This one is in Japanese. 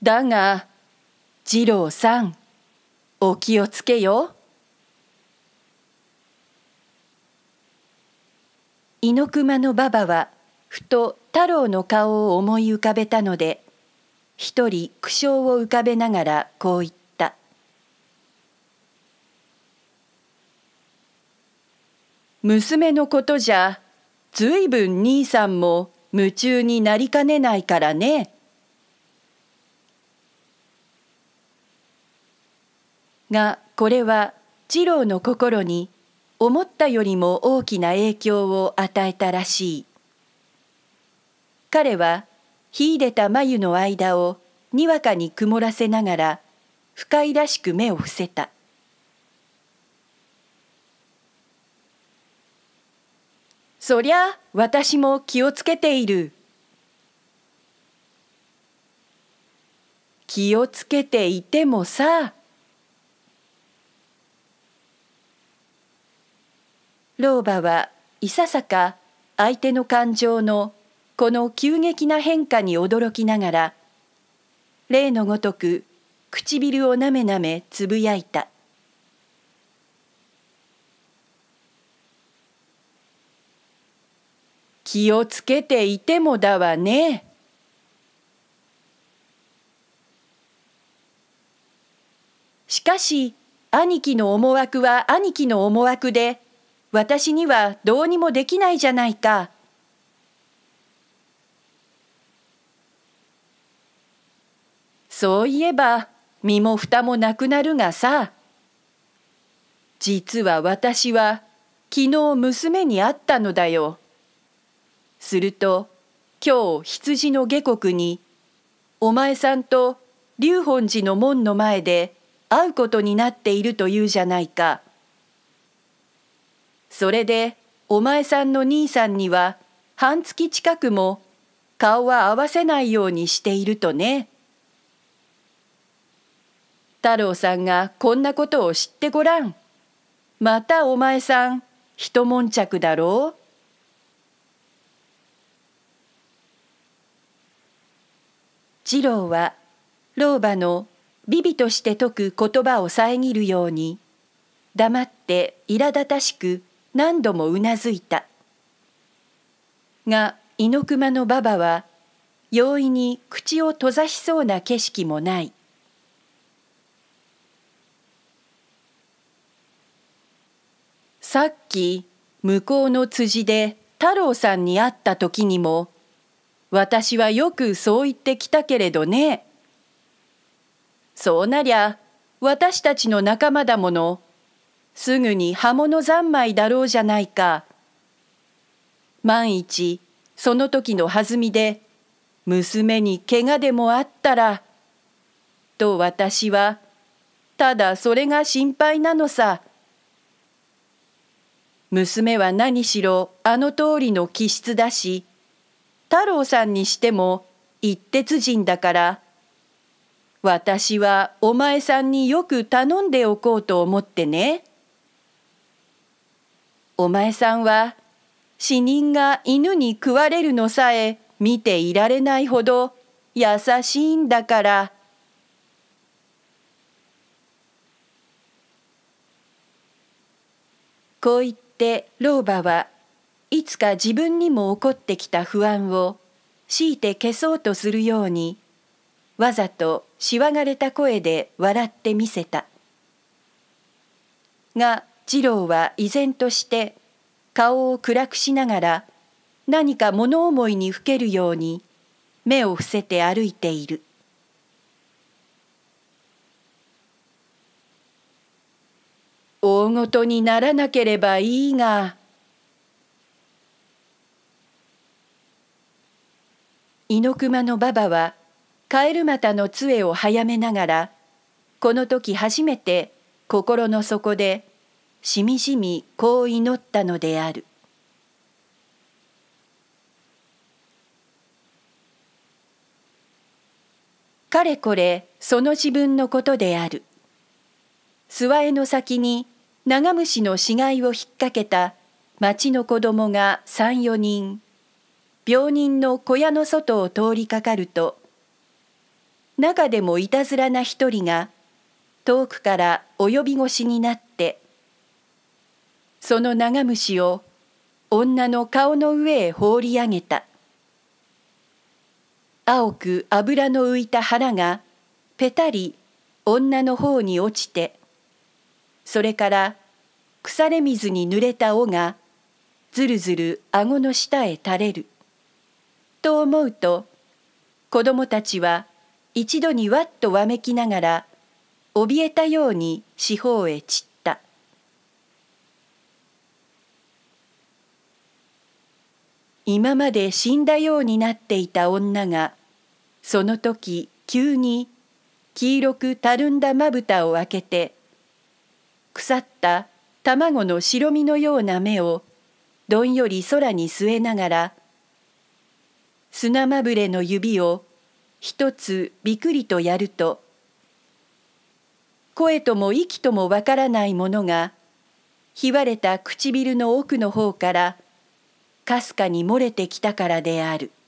だが、次郎さん、お気をつけよ。猪熊のばばは、ふと太郎の顔を思い浮かべたので、一人苦笑を浮かべながらこう言った。娘のことじゃ、ずいぶん兄さんも夢中になりかねないからね。がこれは次郎の心に思ったよりも大きな影響を与えたらしい。彼は秀でた眉の間をにわかに曇らせながら不快らしく目を伏せた。そりゃ私も気をつけている。気をつけていてもさ。老婆はいささか相手の感情のこの急激な変化に驚きながら、例のごとく唇をなめなめつぶやいた。気をつけていてもだわね。しかし兄貴の思惑は兄貴の思惑で、私にはどうにもできないじゃないか。そういえば身も蓋もなくなるがさ。実は私は昨日娘に会ったのだよ。すると今日羊の下刻にお前さんと龍本寺の門の前で会うことになっているというじゃないか。それでお前さんの兄さんには半月近くも顔は合わせないようにしているとね。太郎さんがこんなことを知ってごらん。またお前さん一悶着だろう。次郎は老婆のビビとして説く言葉を遮るように黙って苛立たしく何度もうなずいた。が猪熊のばばは容易に口を閉ざしそうな景色もない。さっき向こうの辻で太郎さんに会った時にも私はよくそう言ってきたけれどね。そうなりゃ私たちの仲間だもの。すぐに刃物三昧だろうじゃないか。万一その時の弾みで娘に怪我でもあったらと私はただそれが心配なのさ。娘は何しろあの通りの気質だし、太郎さんにしても一徹人だから、私はお前さんによく頼んでおこうと思ってね。お前さんは死人が犬に食われるのさえ見ていられないほど優しいんだから。こう言って老婆はいつか自分にも起こってきた不安を強いて消そうとするようにわざとしわがれた声で笑ってみせた。が次郎は依然として顔を暗くしながら何か物思いにふけるように目を伏せて歩いている。大ごとにならなければいいが。猪熊のばばはカエル股の杖を早めながらこの時初めて心の底でしみじみこう祈ったのである。かれこれその自分のことである。諏訪江の先に長虫の死骸を引っ掛けた町の子供が3、4人、病人の小屋の外を通りかかると、 中でもいたずらな一人が遠くからお呼び越しになって、その長虫を女の顔の上へ放り上げた。青く油の浮いた腹がぺたり女の方に落ちて、それから腐れ水に濡れた尾がずるずる顎の下へ垂れる。と思うと、子供たちは一度にわっとわめきながら、怯えたように四方へ散った。今まで死んだようになっていた女が、その時急に黄色くたるんだまぶたを開けて、腐った卵の白身のような目をどんより空に据えながら、砂まぶれの指を一つびくりとやると、声とも息ともわからないものがひわれた唇の奥の方からかすかに漏れてきたからである。